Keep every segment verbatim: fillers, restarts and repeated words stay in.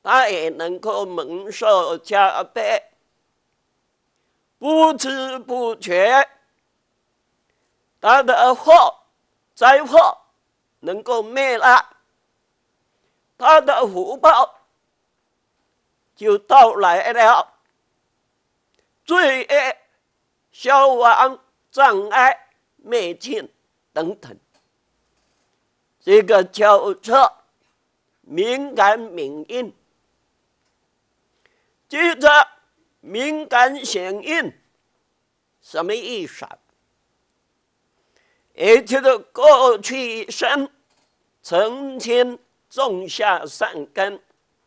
他也能够蒙受加倍，不知不觉，他的祸灾祸能够灭了，他的福报就到来了，罪恶消亡、障碍灭尽等等。这个叫做敏感敏应。接着，敏感显应什么意思啊？也就是过去一生曾经种下善根，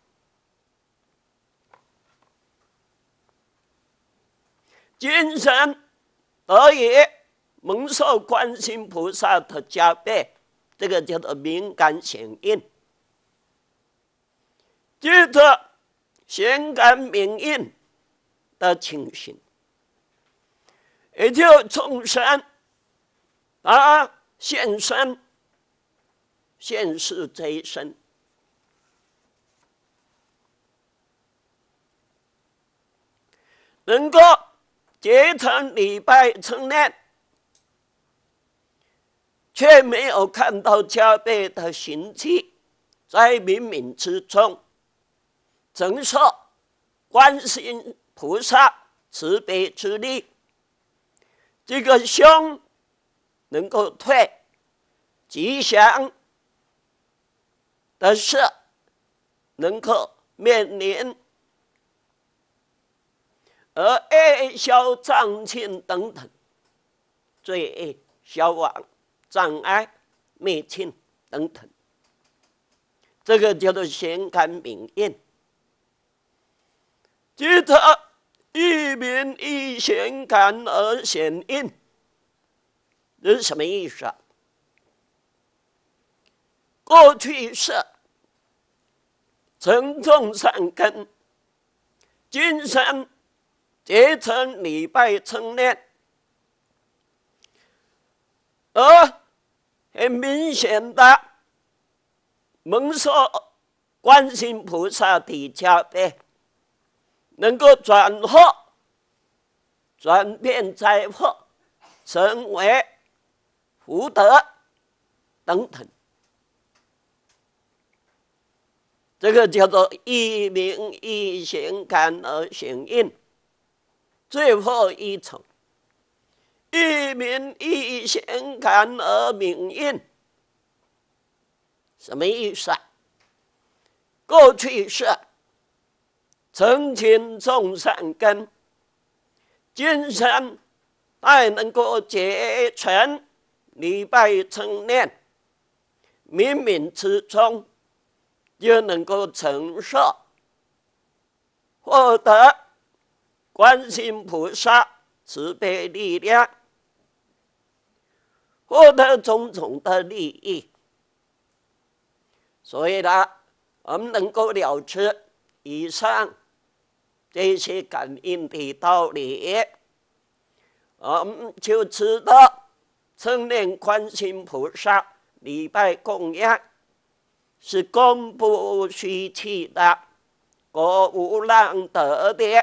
今生得以蒙受观世音菩萨的加被，这个叫做敏感显应。接着，显感敏应的情形，也就众生他现身现世这一生，能够结成礼拜成念，却没有看到加被的行迹，在冥冥之中承受观世音菩萨慈悲之力，这个凶能够退，吉祥的事能够面临，而恶消障尽等等罪恶消亡、障碍灭尽等等，这个叫做显感敏应。接着，一敏一显感而显应，这是什么意思啊？过去是曾种善根，今生结成礼拜成念，而很明显的蒙受观世音菩萨的加被，能够转祸、转变灾祸，成为福德等等，这个叫做一敏一显感而显应。最后一层，一敏一显感而敏应，什么意思啊？过去是曾经种善根，今生还能够结成礼拜成念，冥冥之中就能够承受，获得观世音菩萨慈悲力量，获得种种的利益。所以呢，我们能够了知以上这些感应的道理，我们就知道称念观世音菩萨、礼拜供养是功不虚弃的，果无量得的。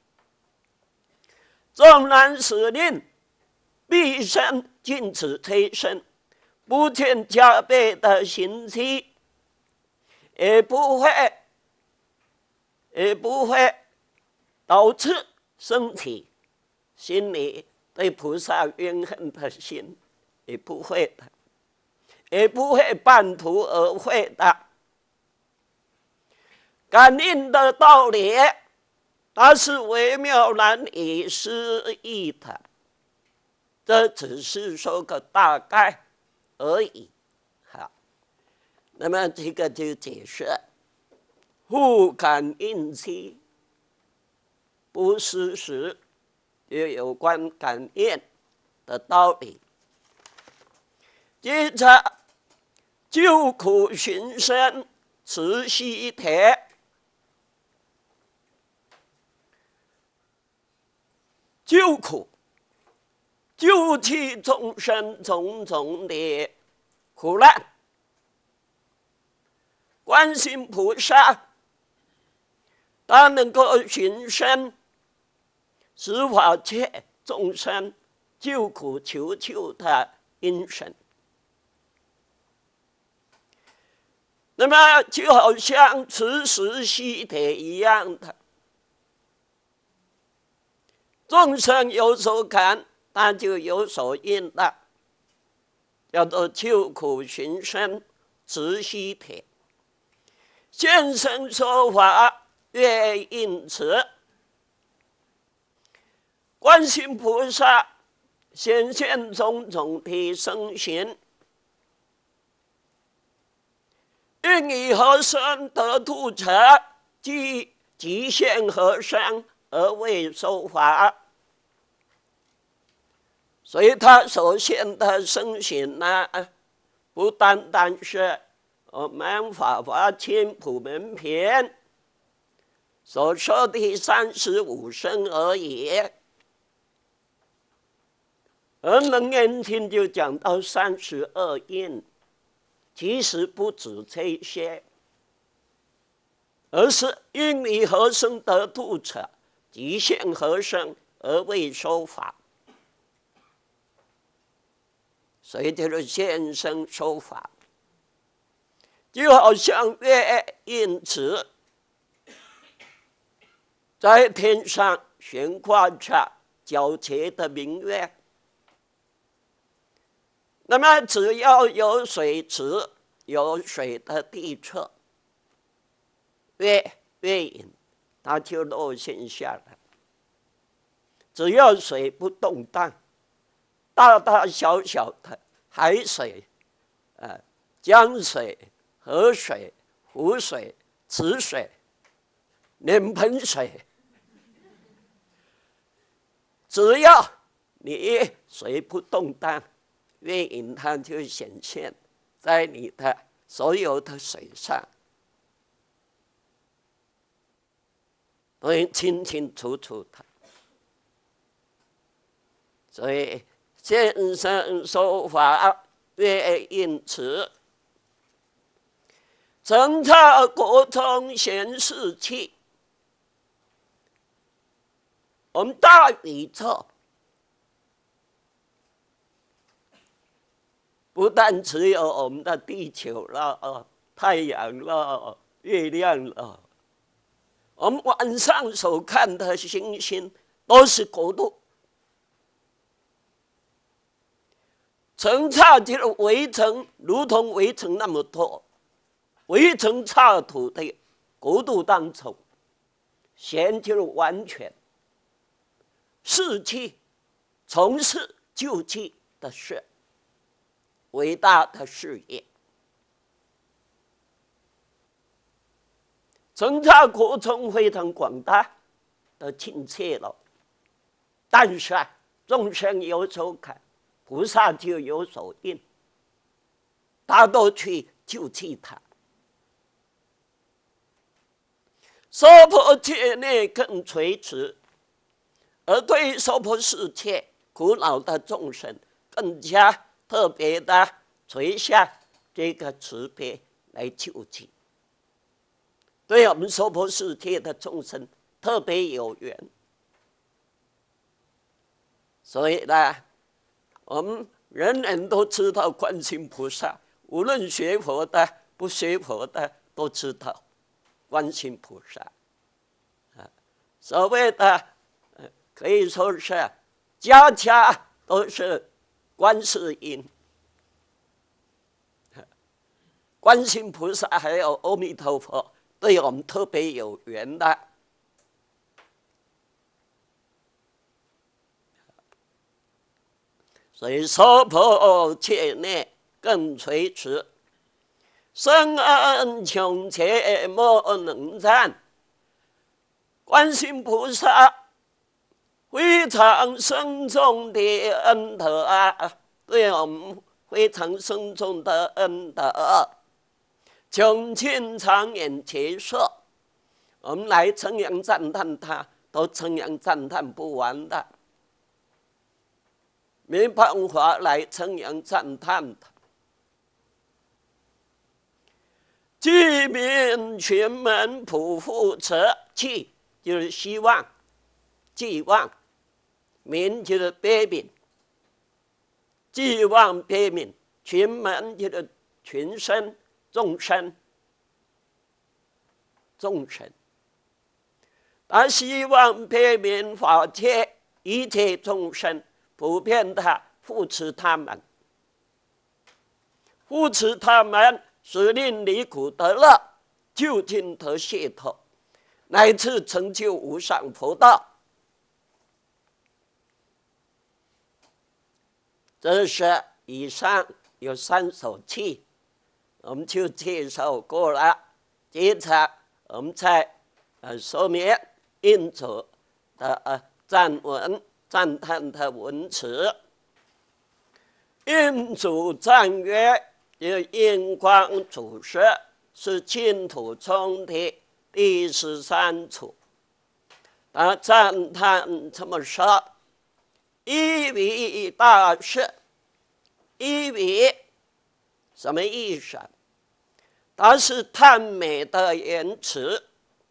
纵然使令毕生尽此推生，不见加被的行迹，也不会也不会导致升起心里对菩萨怨恨的心，也不会的，也不会半途而废的。感应的道理，它是微妙难以思议的，这只是说个大概而已。好，那么这个就解释互感应期不失时，就有关感应的道理。接着，救苦寻生慈禧帖。救苦，救济众生种种的苦难。观世音菩萨他能够寻声，使法界众生救苦求救的因神。那么就好像磁石吸铁一样的，众生有所感，他就有所应的，叫做救苦寻声，磁吸铁。现身说法，乐应慈。观世音菩萨显现种种的身形，应以和尚得度者，即即现和尚而为说法。所以他所现的身形呢，不单单是我们《法华经普门篇》所说的三十五身而已，而《楞严经》就讲到三十二应，其实不止这些，而是因以和尚得度者，即现和尚而为说法。所以就是现身说法，就好像乐应慈在天上悬挂着皎洁的明月。那么只要有水池，有水的地侧，月月影它就落现下来。只要水不动荡，大大小小的海水、呃、江水、河水、湖水、池水、脸盆水，只要你水不动荡，月影它就显现在你的所有的水上，会清清楚楚的。所以现身说法，乐应慈，澄察国中显示器。我们大宇宙不但只有我们的地球了、太阳了、月亮了，我们晚上所看的星星都是国度。层刹就是围城，如同围城那么多，围城刹土的国度当中，贤就是完全事迹，从事救济的事，伟大的事业。层刹国中非常广大的亲切了，但是啊，众生有所感，菩萨就有所应，他都去救济他。娑婆界内更垂直，而对于娑婆世界苦恼的众生，更加特别的垂下这个慈悲来救济。对我们娑婆世界的众生特别有缘，所以呢，我们人人都知道观世音菩萨，无论学佛的不学佛的都知道观世音菩萨。所谓的可以说是家家都是观世音，观世音菩萨还有阿弥陀佛，对我们特别有缘的。所以娑婆界内更垂直，深恩穷且莫能赞。观世音菩萨非常深重的恩德啊，对我们非常深重的恩德，穷尽长远结束，我们来称扬赞叹他，都称扬赞叹不完的。没办法来称扬赞叹的。 济民群门普护者，济就是希望，寄望；民就是百民，寄望百民；群门就是群生、众生、众生。他希望百民法界一切众生普遍的扶持他们，扶持他们，使令离苦得乐，究竟得解脱，乃至成就无上佛道。这是以上有三首偈，我们就介绍过了。接着我们再呃说明印祖的呃赞文赞叹的文词。印祖赞曰：有印光祖师，是净土中的第十三处。他赞叹这么说：一为大士，一为什么意思？它是叹美的言辞，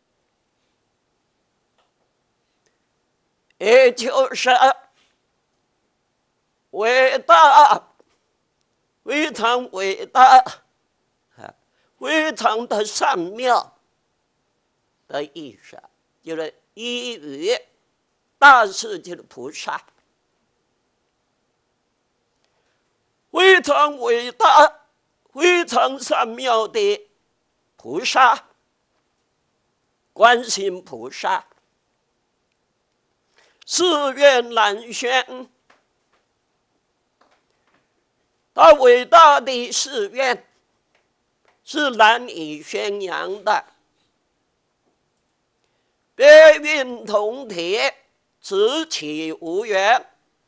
也就是伟大，非常伟大，非常的善妙的意思，就是一语大士就是菩萨，非常伟大、非常善妙的菩萨，观世音菩萨，誓愿难宣。他伟大的誓愿是难以宣扬的。别运同体，此起无缘。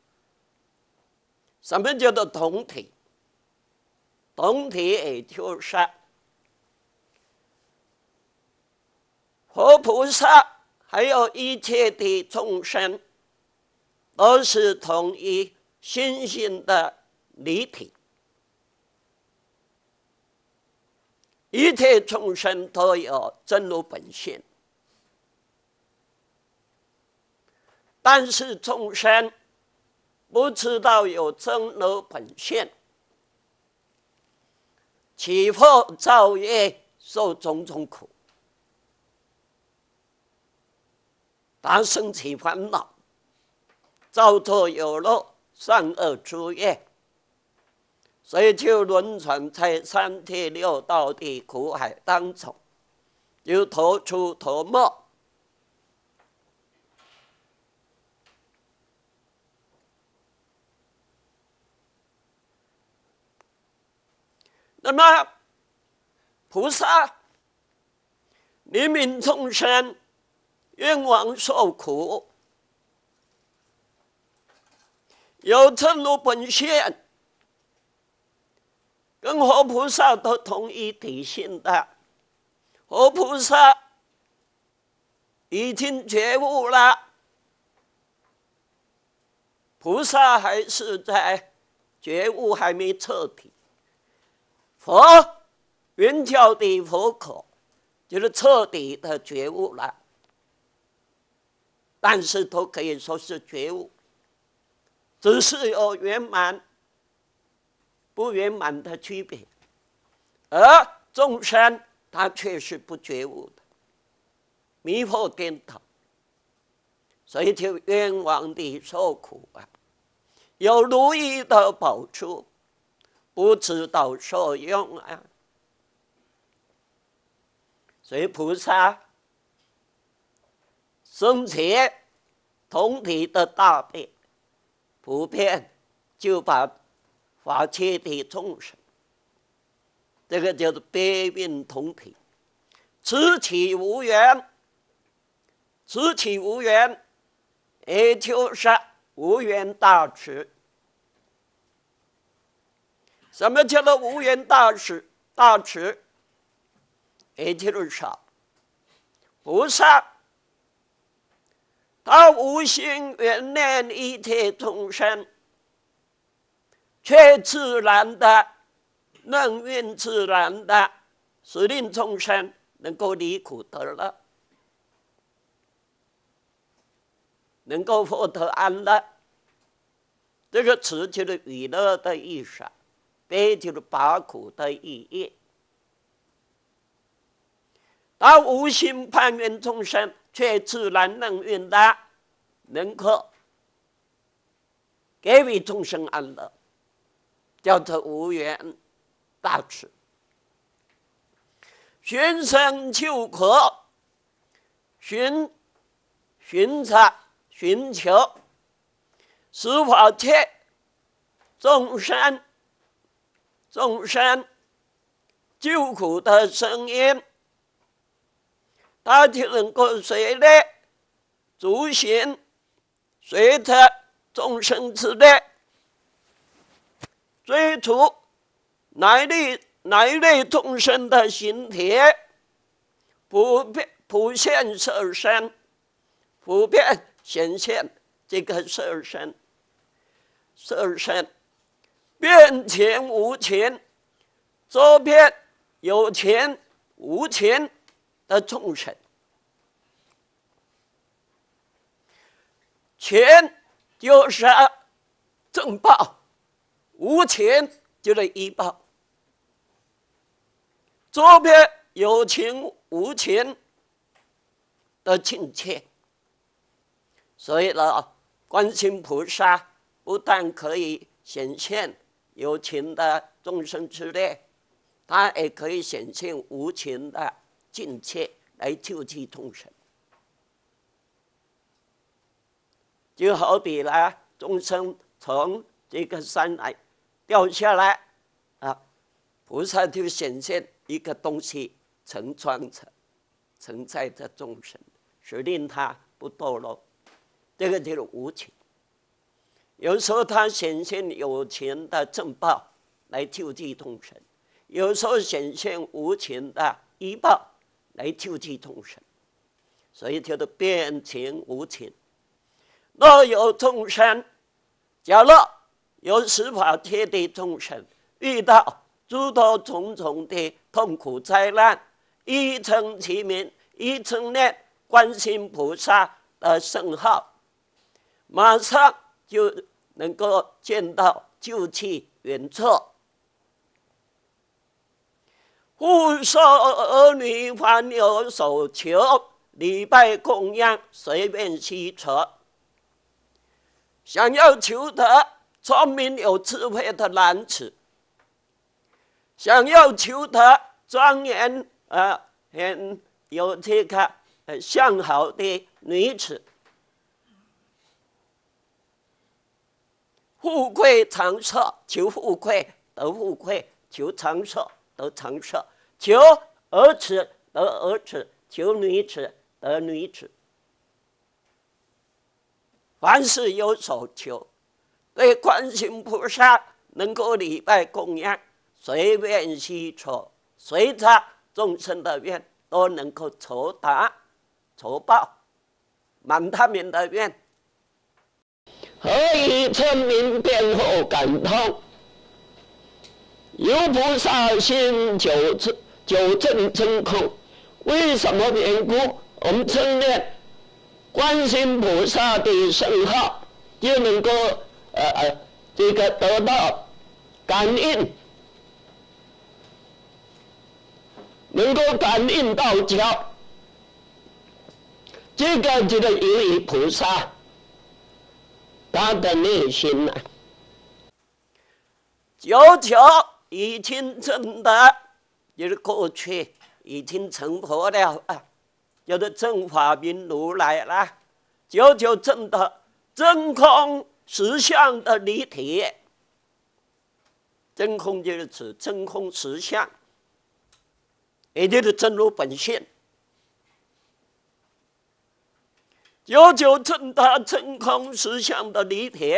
什么叫做同体？同体也就是佛菩萨，还有一切的众生，都是同一心性的离体。一切众生都有真如本性，但是众生不知道有真如本性，起惑造业，受种种苦，他生起烦恼，造作有漏，善恶诸业，所以就轮转在三界六道的苦海当中，由头出头没。那么菩萨怜悯众生，愿往受苦，有真如本性，跟佛菩萨都同一体性的。佛菩萨已经觉悟了，菩萨还是在觉悟还没彻底。佛圆教的佛口就是彻底的觉悟了，但是都可以说是觉悟，只是有圆满不圆满的区别，而众生他却是不觉悟的，迷惑颠倒，所以就冤枉地受苦啊！有如意的宝珠，不知道受用啊！所以菩萨生前同体的大悲，普遍就把法界的众生，这个叫做悲运同体。此起无缘，此起无缘，也就是无缘大慈。什么叫做无缘大慈？大慈，也就是说，菩萨他无心原谅一切众生，却自然的、任运自然的使令众生能够离苦得乐，能够获得安乐。这个慈就是娱乐的意思，悲就是拔苦的意义。他无心攀缘众生，却自然能运达，能够给予众生安乐，叫做无缘大慈。寻声求苦，寻寻查寻求，是否切众生众生救苦的声音，他就能够随类逐行，随着众生之类，追逐哪一类哪一类众生的形体，普遍普现色身，普遍显现这个色身，色身变钱无钱，周边有钱无钱的众生，钱就是正报，无钱就是依报。周边有情无情的境界，所以呢，观世音菩萨不但可以显现有情的众生之类，他也可以显现无情的境界来救济众生。就好比呢，众生从这个山来掉下来啊，菩萨就显现一个东西承装着、承载着众生，使令他不堕落。这个就是无情。有时候他显现有情的正报来救济众生，有时候显现无情的依报来救济众生，所以叫做变情无情。若有众生，假若有十法界的众生遇到诸多种种的痛苦灾难，一称其名，一称念观世音菩萨的圣号，马上就能够见到救济援助。复受儿女凡有所求，礼拜供养，随便悉酬。想要求得聪明有智慧的男子，想要求得庄严呃很有这个呃相好的女子，富贵长寿，求富贵得富贵，求长寿得长寿，求儿子得儿子，求女子得女子。凡事有所求，对观世音菩萨能够礼拜供养，随愿悉酬，随着众生的愿都能够酬答、酬报，满他们的愿。何以称名辩后感通？有菩萨心久久证真空。为什么缘故？我们称念观世音菩萨的圣号，就能够呃呃这个得到感应，能够感应道交。这个就是由于菩萨他的内心啊，久久已经证得，就是过去已经成佛了啊。叫做正法明如来啦，久久证得真空实相的离体。真空就是指真空实相，也就是真如本性。久久证得真空实相的离体，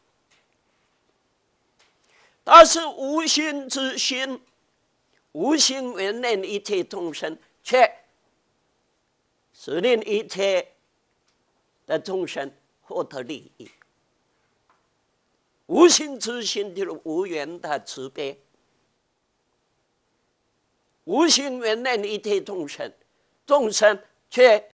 它是无心之心，无心缘念一切众生，却使令一切的众生获得利益。无心之心就是无缘的慈悲。 无性缘内一体众生，众生却